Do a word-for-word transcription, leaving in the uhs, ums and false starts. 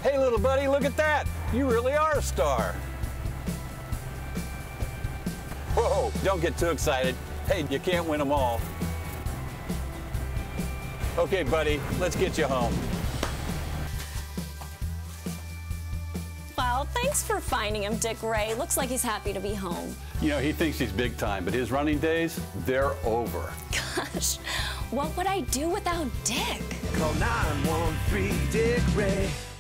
Hey, little buddy, look at that. You really are a star. Whoa, don't get too excited. Hey, you can't win them all. Okay, buddy, let's get you home. Well, thanks for finding him, Dick Ray. Looks like he's happy to be home. You know, he thinks he's big time, but his running days, they're over. Gosh, what would I do without Dick? Call nine one three Dick Ray.